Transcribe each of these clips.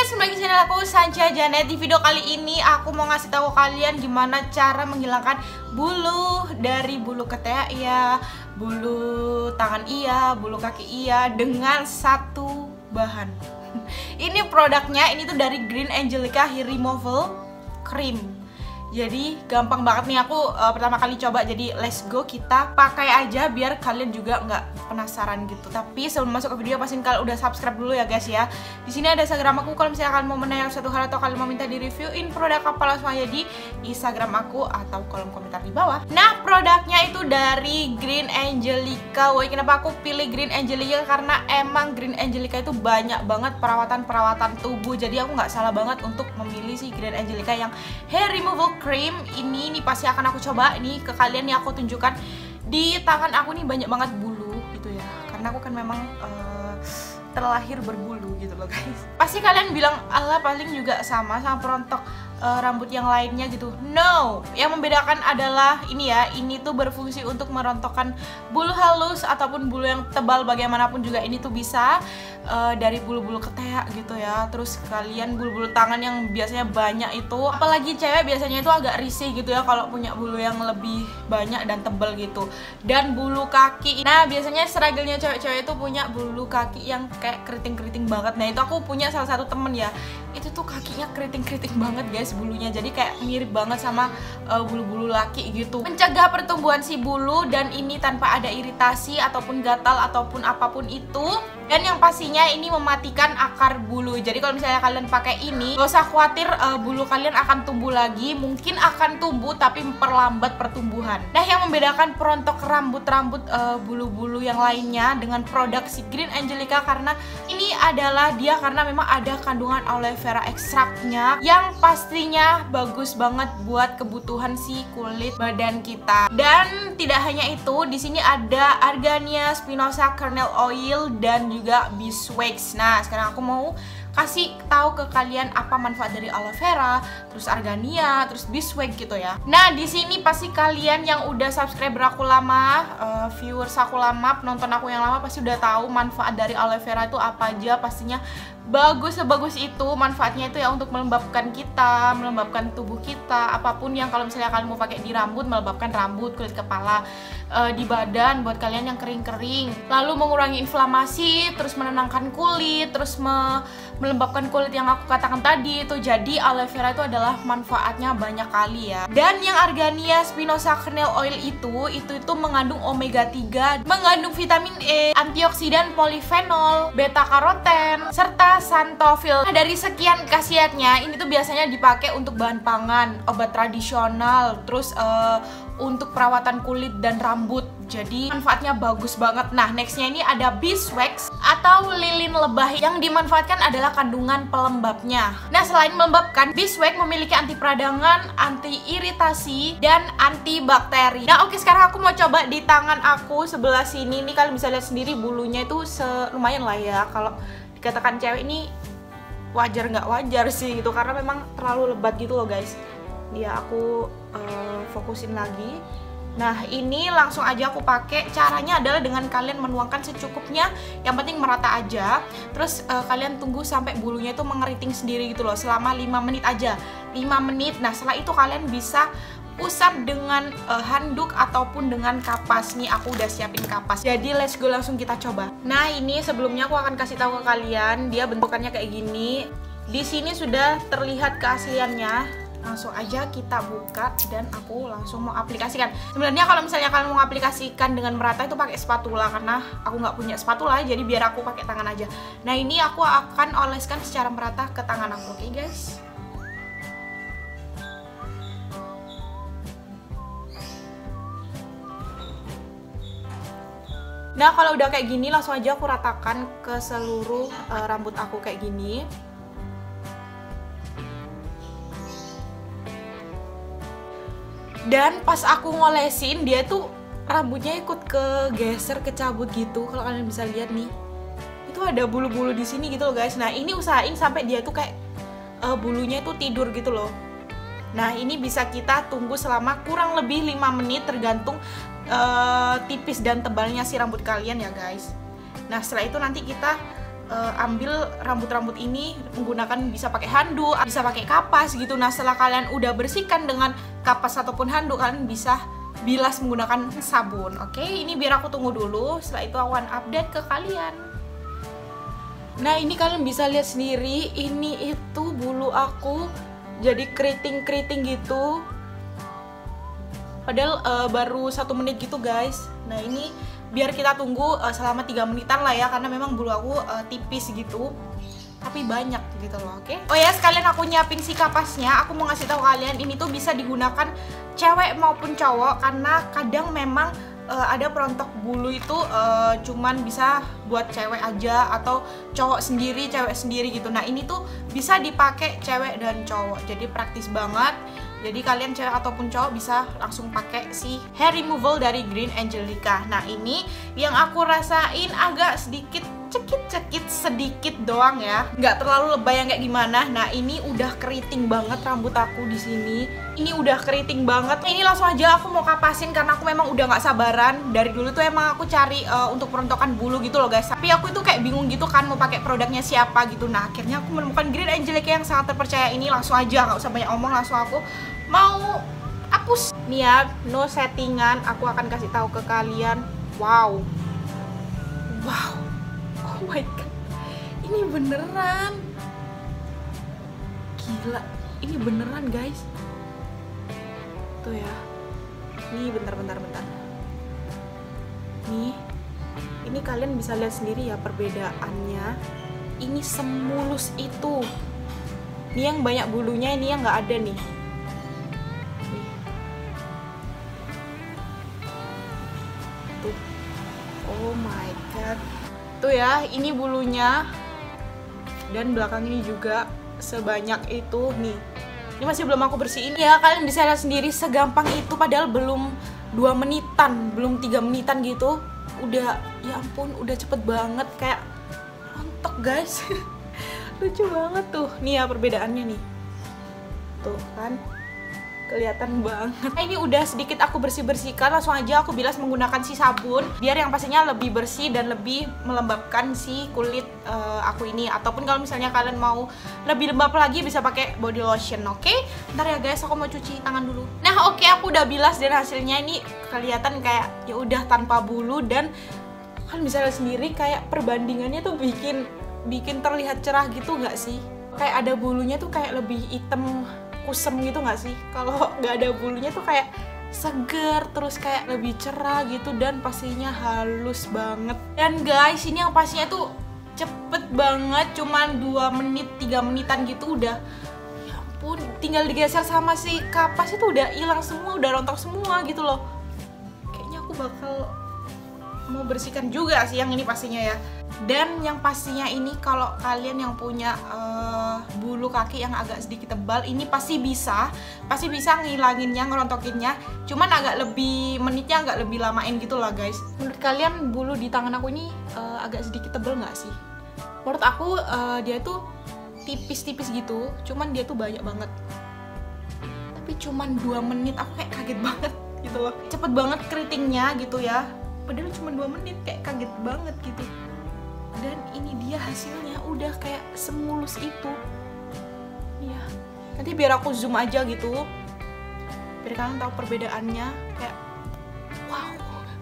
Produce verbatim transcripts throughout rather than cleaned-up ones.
guys, kembali ke channel aku Sancha Janet. Di video kali ini aku mau ngasih tahu kalian gimana cara menghilangkan bulu dari bulu ketiak iya, bulu tangan iya, bulu kaki iya dengan satu bahan. Ini produknya, ini tuh dari Green Angelica Hair Removal Cream. Jadi gampang banget nih, aku uh, pertama kali coba, jadi let's go kita pakai aja biar kalian juga nggak penasaran gitu. Tapi sebelum masuk ke video pastiin kalian udah subscribe dulu ya guys ya. Di sini ada Instagram aku, kalau misalnya kalian mau menanyakan satu hal atau kalian mau minta di reviewin produk apa, langsung aja di Instagram aku atau kolom komentar di bawah. Nah, produknya itu dari Green Angelica. Woi, kenapa aku pilih Green Angelica? Karena emang Green Angelica itu banyak banget perawatan-perawatan tubuh. Jadi aku nggak salah banget untuk memilih si Green Angelica yang hair removal cream ini. Nih pasti akan aku coba ini ke kalian nih, aku tunjukkan di tangan aku nih banyak banget bulu gitu ya, karena aku kan memang uh, terlahir berbulu gitu loh guys. Pasti kalian bilang, ala paling juga sama sama perontok uh, rambut yang lainnya gitu. No, yang membedakan adalah ini ya, ini tuh berfungsi untuk merontokkan bulu halus ataupun bulu yang tebal bagaimanapun juga. Ini tuh bisa uh, dari bulu-bulu ketiak gitu ya. Terus kalian bulu-bulu tangan yang biasanya banyak itu, apalagi cewek biasanya itu agak risih gitu ya kalau punya bulu yang lebih banyak dan tebal gitu. Dan bulu kaki, nah biasanya struggle-nya cewek-cewek itu punya bulu kaki yang kayak keriting-keriting banget. Nah itu aku punya salah satu temen ya, itu tuh kakinya keriting-keriting banget guys bulunya, jadi kayak mirip banget sama bulu-bulu uh, laki gitu. Mencegah pertumbuhan si bulu, dan ini tanpa ada iritasi ataupun gatal ataupun apapun itu. Dan yang pastinya ini mematikan akar bulu. Jadi kalau misalnya kalian pakai ini, gak usah khawatir uh, bulu kalian akan tumbuh lagi. Mungkin akan tumbuh tapi memperlambat pertumbuhan. Nah, yang membedakan perontok rambut-rambut uh, bulu-bulu yang lainnya dengan produk si Green Angelica, karena ini adalah dia karena memang ada kandungan aloe vera ekstraknya yang pastinya bagus banget buat kebutuhan si kulit badan kita. Dan tidak hanya itu, di sini ada Argania spinosa kernel oil dan juga beeswax. Nah, sekarang aku mau kasih tahu ke kalian apa manfaat dari aloe vera, terus argania, terus beeswax gitu ya. Nah, di sini pasti kalian yang udah subscriber aku lama, uh, viewers aku lama, penonton aku yang lama pasti udah tahu manfaat dari aloe vera itu apa aja. Pastinya bagus, sebagus itu manfaatnya itu ya, untuk melembabkan kita, melembabkan tubuh kita, apapun yang kalau misalnya kalian mau pakai di rambut, melembabkan rambut, kulit kepala, uh, di badan buat kalian yang kering-kering, lalu mengurangi inflamasi, terus menenangkan kulit, terus me melembabkan kulit yang aku katakan tadi itu. Jadi aloe vera itu adalah manfaatnya banyak kali ya. Dan yang Argania spinosa kernel oil itu itu itu mengandung omega tiga, mengandung vitamin E, antioksidan polifenol, beta karoten, serta santofil. Nah, dari sekian khasiatnya ini tuh biasanya dipakai untuk bahan pangan, obat tradisional, terus uh, untuk perawatan kulit dan rambut. Jadi manfaatnya bagus banget. Nah, nextnya ini ada beeswax atau lilin lebah, yang dimanfaatkan adalah kandungan pelembabnya. Nah, selain melembabkan, beeswax memiliki anti peradangan, anti iritasi, dan antibakteri. Nah, oke, sekarang aku mau coba di tangan aku sebelah sini. Nih kalian bisa lihat sendiri bulunya itu lumayan lah ya. Kalau dikatakan cewek ini wajar nggak wajar sih gitu, karena memang terlalu lebat gitu loh guys. Dia aku uh, fokusin lagi. Nah, ini langsung aja aku pakai. Caranya adalah dengan kalian menuangkan secukupnya, yang penting merata aja. Terus uh, kalian tunggu sampai bulunya itu mengeriting sendiri gitu loh, selama lima menit aja. lima menit. Nah, setelah itu kalian bisa usap dengan uh, handuk ataupun dengan kapas. Nih aku udah siapin kapas. Jadi let's go, langsung kita coba. Nah, ini sebelumnya aku akan kasih tahu ke kalian, dia bentukannya kayak gini. Di sini sudah terlihat keasliannya. Langsung aja kita buka dan aku langsung mau aplikasikan. Sebenarnya kalau misalnya kalian mau aplikasikan dengan merata itu pakai spatula, karena aku nggak punya spatula, jadi biar aku pakai tangan aja. Nah, ini aku akan oleskan secara merata ke tangan aku, oke guys? Nah, kalau udah kayak gini langsung aja aku ratakan ke seluruh uh, rambut aku kayak gini. Dan pas aku ngolesin, dia tuh rambutnya ikut kegeser, kecabut gitu. Kalau kalian bisa lihat nih, itu ada bulu-bulu di sini gitu loh guys. Nah, ini usahain sampai dia tuh kayak uh, bulunya itu tidur gitu loh. Nah, ini bisa kita tunggu selama kurang lebih lima menit, tergantung uh, tipis dan tebalnya si rambut kalian ya guys. Nah, setelah itu nanti kita uh, ambil rambut-rambut ini menggunakan, bisa pakai handuk, bisa pakai kapas gitu. Nah setelah kalian udah bersihkan dengan kapas ataupun handuk, kalian bisa bilas menggunakan sabun. Oke, ini biar aku tunggu dulu, setelah itu aku akan update ke kalian. Nah ini kalian bisa lihat sendiri, ini itu bulu aku jadi keriting-keriting gitu. Padahal uh, baru satu menit gitu guys. Nah ini biar kita tunggu uh, selama tiga menitan lah ya, karena memang bulu aku uh, tipis gitu, tapi banyak gitu loh. Oke. Okay? Oh ya, sekalian aku nyiapin si kapasnya. Aku mau ngasih tahu kalian ini tuh bisa digunakan cewek maupun cowok, karena kadang memang uh, ada perontok bulu itu uh, cuman bisa buat cewek aja atau cowok sendiri, cewek sendiri gitu. Nah ini tuh bisa dipakai cewek dan cowok, jadi praktis banget. Jadi kalian cewek ataupun cowok bisa langsung pakai si hair removal dari Green Angelica. Nah ini yang aku rasain agak sedikit cekit-cekit sedikit doang ya, nggak terlalu lebay yang kayak gimana. Nah ini udah keriting banget rambut aku di sini. Ini udah keriting banget. Ini langsung aja aku mau kapasin karena aku memang udah nggak sabaran. Dari dulu tuh emang aku cari uh, untuk perontokan bulu gitu loh guys. Tapi aku itu kayak bingung gitu kan mau pakai produknya siapa gitu. Nah akhirnya aku menemukan Green Angelica yang sangat terpercaya ini. Langsung aja, nggak usah banyak omong, langsung aku mau hapus. Nih ya, no settingan, aku akan kasih tahu ke kalian. Wow, wow, oh my god, ini beneran, gila, ini beneran guys. Tuh ya, nih bentar bentar bentar, nih, ini kalian bisa lihat sendiri ya perbedaannya. Ini semulus itu. Ini yang banyak bulunya, ini yang nggak ada nih. Oh my god. Tuh ya, ini bulunya. Dan belakang ini juga sebanyak itu nih. Ini masih belum aku bersihin ya. Kalian bisa lihat sendiri segampang itu, padahal belum dua menitan, belum tiga menitan gitu. Udah, ya ampun, udah cepet banget, kayak rontok guys. Lucu banget tuh. Nih ya perbedaannya nih. Tuh kan, kelihatan banget. Nah, ini udah sedikit aku bersih-bersihkan, langsung aja aku bilas menggunakan si sabun biar yang pastinya lebih bersih dan lebih melembabkan si kulit uh, aku ini. Ataupun kalau misalnya kalian mau lebih lembab lagi bisa pakai body lotion. Oke, okay? Ntar ya guys, aku mau cuci tangan dulu. Nah oke, okay, aku udah bilas dan hasilnya ini kelihatan kayak ya udah tanpa bulu. Dan kalian bisa lihat sendiri kayak perbandingannya tuh bikin bikin terlihat cerah gitu nggak sih? Kayak ada bulunya tuh kayak lebih hitam kusem gitu nggak sih? Kalau nggak ada bulunya tuh kayak seger, terus kayak lebih cerah gitu, dan pastinya halus banget. Dan guys, ini yang pastinya tuh cepet banget, cuman dua menit, tiga menitan gitu udah, ya ampun, tinggal digeser sama si kapas itu udah hilang semua, udah rontok semua gitu loh. Kayaknya aku bakal mau bersihkan juga sih yang ini pastinya ya. Dan yang pastinya ini kalau kalian yang punya uh, bulu kaki yang agak sedikit tebal, ini pasti bisa pasti bisa ngilanginnya, ngerontokinnya. Cuman agak lebih, menitnya agak lebih lamain gitu lah guys. Menurut kalian bulu di tangan aku ini uh, agak sedikit tebal nggak sih? Menurut aku uh, dia tuh tipis-tipis gitu, cuman dia tuh banyak banget. Tapi cuman dua menit aku kayak kaget banget gitu loh. Cepet banget keritingnya gitu ya. Padahal cuma dua menit, kayak kaget banget gitu. Dan ini dia hasilnya, udah kayak semulus itu. Ya, nanti biar aku zoom aja gitu, biar kalian tahu perbedaannya. Kayak wow.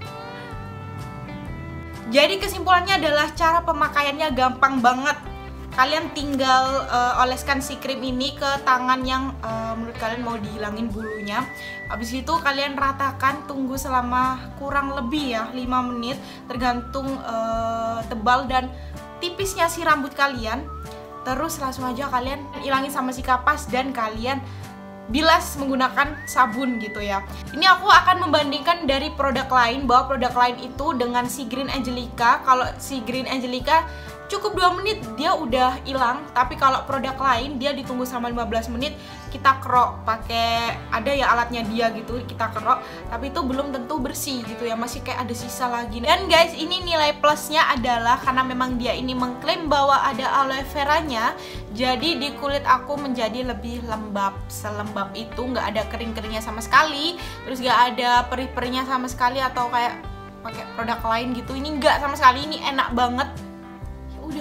Jadi kesimpulannya adalah cara pemakaiannya gampang banget. Kalian tinggal uh, oleskan si krim ini ke tangan yang uh, menurut kalian mau dihilangin bulunya. Habis itu kalian ratakan, tunggu selama kurang lebih ya lima menit, tergantung uh, tebal dan tipisnya si rambut kalian. Terus langsung aja kalian hilangin sama si kapas dan kalian bilas menggunakan sabun gitu ya. Ini aku akan membandingkan dari produk lain, bahwa produk lain itu dengan si Green Angelica. Kalau si Green Angelica cukup dua menit dia udah hilang, tapi kalau produk lain dia ditunggu sama lima belas menit. Kita kerok pakai, ada ya alatnya dia gitu, kita kerok, tapi itu belum tentu bersih gitu ya, masih kayak ada sisa lagi. Dan guys, ini nilai plusnya adalah karena memang dia ini mengklaim bahwa ada aloe veranya, jadi di kulit aku menjadi lebih lembab, selembab itu, nggak ada kering-keringnya sama sekali, terus nggak ada perih-perihnya sama sekali atau kayak pakai produk lain gitu. Ini nggak sama sekali, ini enak banget. Udah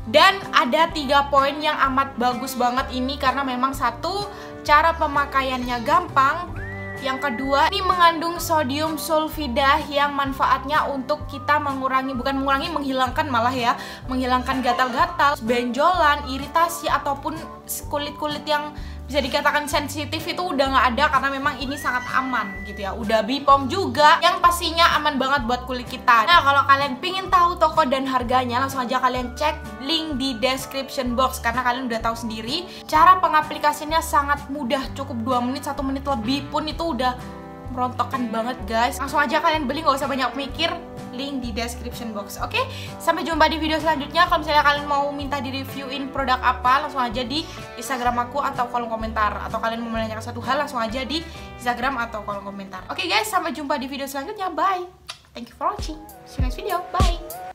Dan ada tiga poin yang amat bagus banget ini karena memang satu, cara pemakaiannya gampang. Yang kedua, ini mengandung sodium sulfida yang manfaatnya untuk kita mengurangi, bukan mengurangi, menghilangkan malah ya, menghilangkan gatal-gatal, benjolan, iritasi, ataupun kulit-kulit yang bisa dikatakan sensitif itu udah nggak ada karena memang ini sangat aman gitu ya. Udah Bepom juga yang pastinya aman banget buat kulit kita. Nah, kalau kalian pingin tahu toko dan harganya, langsung aja kalian cek link di description box karena kalian udah tahu sendiri cara pengaplikasinya sangat mudah, cukup dua menit, satu menit lebih pun itu udah merontokkan banget guys. Langsung aja kalian beli, nggak usah banyak mikir, link di description box. Oke, sampai jumpa di video selanjutnya. Kalau misalnya kalian mau minta di reviewin produk apa, langsung aja di Instagram aku atau kolom komentar. Atau kalian mau menanyakan satu hal, langsung aja di Instagram atau kolom komentar. Oke guys, sampai jumpa di video selanjutnya. Bye. Thank you for watching. See you next video. Bye.